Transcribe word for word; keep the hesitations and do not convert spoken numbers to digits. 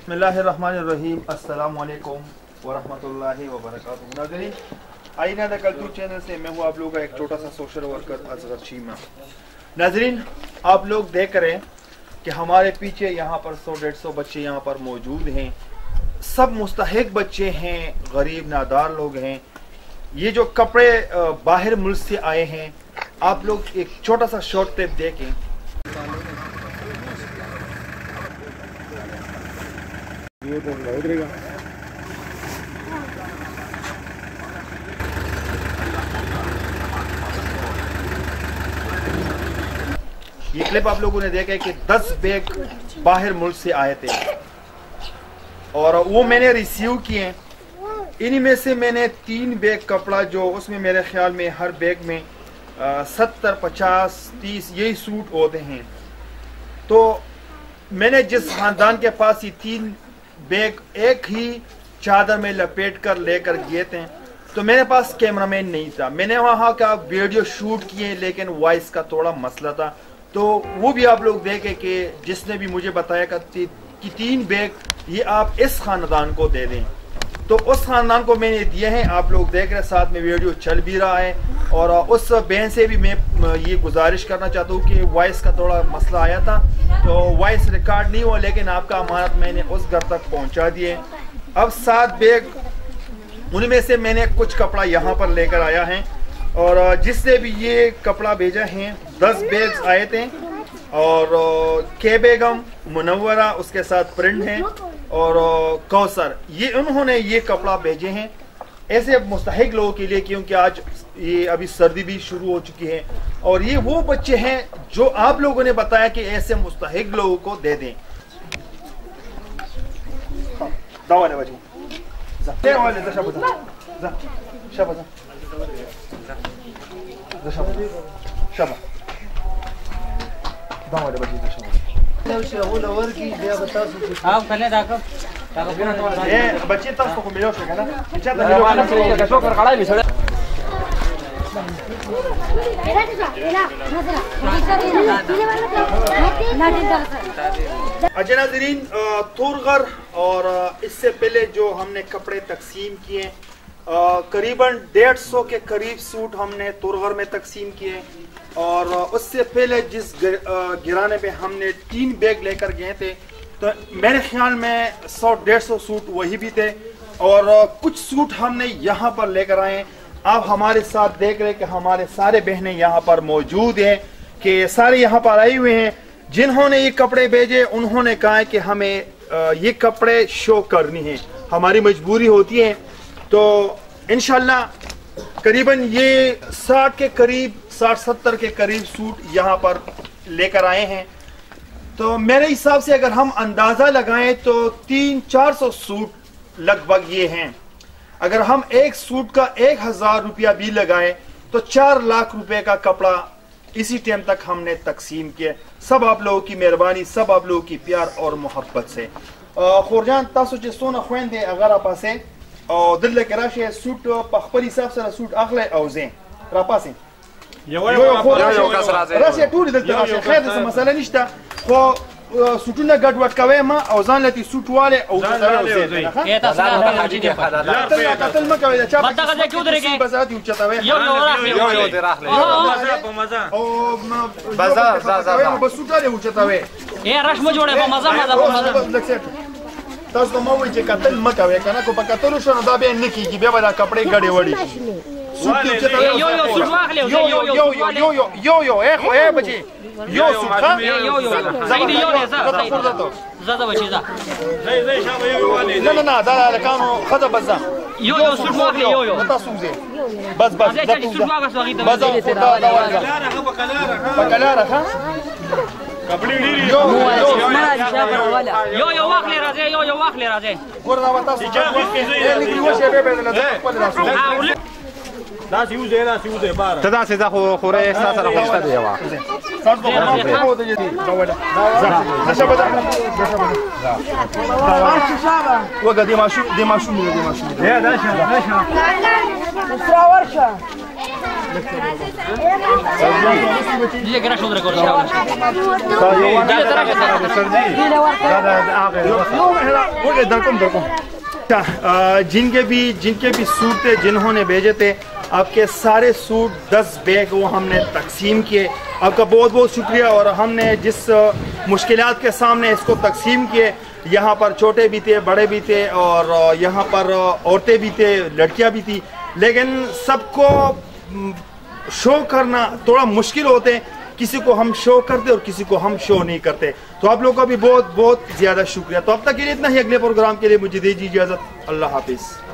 बिस्मिल्लाहिर्रहमानिर्रहीम अस्सलामु अलैकुम वरहमतुल्लाहि वबरकातुहू। नाज़रीन, आईना द कल्चर चैनल से मैं हूँ आप लोगों का एक छोटा सा सोशल वर्कर असगर चीमा। नाज़रीन, आप लोग देख रहे हैं कि हमारे पीछे यहाँ पर सौ डेढ़ सौ बच्चे यहाँ पर मौजूद हैं। सब मुस्तहिक बच्चे हैं, गरीब नादार लोग हैं। ये जो कपड़े बाहर मुल्क से आए हैं, आप लोग एक छोटा सा शॉर्ट क्लिप देखें। ये तो उधरेगा। ये क्लिप आप लोगों ने देखा है कि दस बैग बाहर मुल्क से आए थे और वो मैंने रिसीव किए। इन्हीं में से मैंने तीन बैग कपड़ा, जो उसमें मेरे ख्याल में हर बैग में सत्तर पचास तीस यही सूट होते हैं। तो मैंने जिस खानदान के पास ये तीन बैग एक ही चादर में लपेट कर लेकर गए थे, तो मेरे पास कैमरामैन नहीं था। मैंने वहाँ का वीडियो शूट किए, लेकिन वॉइस का थोड़ा मसला था। तो वो भी आप लोग देखे कि जिसने भी मुझे बताया कि तीन बैग ये आप इस खानदान को दे दें, तो उस खानदान को मैंने दिए हैं। आप लोग देख रहे हैं, साथ में वीडियो चल भी रहा है। और उस बहन से भी मैं ये गुजारिश करना चाहता हूँ कि वॉइस का थोड़ा मसला आया था, तो वॉइस रिकॉर्ड नहीं हुआ, लेकिन आपका अमानत मैंने उस घर तक पहुँचा दिए। अब सात बैग, उनमें से मैंने कुछ कपड़ा यहाँ पर लेकर आया है। और जिससे भी ये कपड़ा भेजा है, दस बैग आए थे। और के बेगम, मुनव्वरा, उसके साथ प्रिंट हैं, और कौसर, ये उन्होंने ये कपड़ा भेजे हैं ऐसे मुस्तहिक लोगों के लिए, क्योंकि आज ये अभी सर्दी भी शुरू हो चुकी है। और ये वो बच्चे हैं जो आप लोगों ने बताया कि ऐसे मुस्तहिक लोगों को दे दें। बच्चे तक को मिलो से ना अच्छा नाज़रीन, तुरगर और इससे पहले जो हमने कपड़े तकसीम किए, करीबन डेढ़ सौ के करीब सूट हमने तुरगर में तकसीम किए। और उससे पहले जिस गिराने पे हमने तीन बैग लेकर गए थे, तो मेरे ख्याल में सौ डेढ़ सौ सूट वही भी थे। और कुछ सूट हमने यहाँ पर लेकर आए। आप हमारे साथ देख रहे हैं कि हमारे सारे बहनें यहाँ पर मौजूद हैं, कि सारे यहाँ पर आए हुए हैं। जिन्होंने ये कपड़े भेजे, उन्होंने कहा है कि हमें ये कपड़े शो करनी है, हमारी मजबूरी होती है। तो इंशाल्लाह करीबन ये साठ के करीब, साठ सत्तर के करीब सूट यहाँ पर लेकर आए हैं। तो मेरे हिसाब से अगर हम अंदाजा लगाएं तो तीन चार सौ सूट लगभग ये हैं। अगर हम एक सूट का एक हजार रुपया भी लगाएं तो चार लाख रुपए का कपड़ा इसी टाइम तक हमने तकसीम किया। सब आप लोगों की मेहरबानी, सब आप लोगों की प्यार और मोहब्बत से। खोरजान तासो चे सोना खुएं दे अगर आप से और दिल के राशि सूट पखपल हिसाब से सूट अगले औजें रापासे यो यो यो राशि टूरी दिल राशि खैर से मसला निश्ता खो सूटना गड वट कवे ما اوزان لتي सूट वाले او ये तसला हाजी के لا قتل ما कवे cha बता का क्यों उधर बजात यू चतावे यो यो यो दे राख ले मजा по मजा ओ बाजार जा जा बस सूट वाले यू चतावे ए रश म जोड़े по मजा मजा по मजा تاسو ما وایي چې قتل مکه وې کنه کو په قتل شنو دا به نه کیږي، بیا به دا کپڑے غړې وړي یو یو سوټ واخلې یو یو یو یو یو یو یو اے خو اے بچي یو سوټ یو یو زید یو نه زه زه بچي زه زې زې شابه یو والي نه نه نه دا لکانو خذ بس یو یو سوټ واخلې یو یو تاسو زې بس بس دا سوټ واخلې بس دا دا ورګه بکلاره ها कपड़ी यो यो यो वाखले राजे यो यो वाखले राजे ورنا وتا دا سی وزه دا سی وزه بار ته دا سزا خو خوره احساس را خوشته دی وا سات به مو ته دي دا ودا دا شبه دا وګه دې ماشو دې ماشو دې ماشو یا دا شه دا شه سرا ورشه जिनके भी जिनके भी सूट थे जिन्होंने भेजे थे आपके सारे सूट दस बैग वो हमने तकसीम किए। आपका बहुत बहुत शुक्रिया। और हमने जिस मुश्किलात के सामने इसको तकसीम किए, यहाँ पर छोटे भी थे, बड़े भी थे, और यहाँ पर औरतें भी थे, लड़कियाँ भी थी, लेकिन सबको शो करना थोड़ा मुश्किल होते हैं। किसी को हम शो करते और किसी को हम शो नहीं करते। तो आप लोगों का भी बहुत बहुत ज़्यादा शुक्रिया। तो अब तक के लिए इतना ही। अगले प्रोग्राम के लिए मुझे दीजिए इजाज़त। अल्लाह हाफिज़।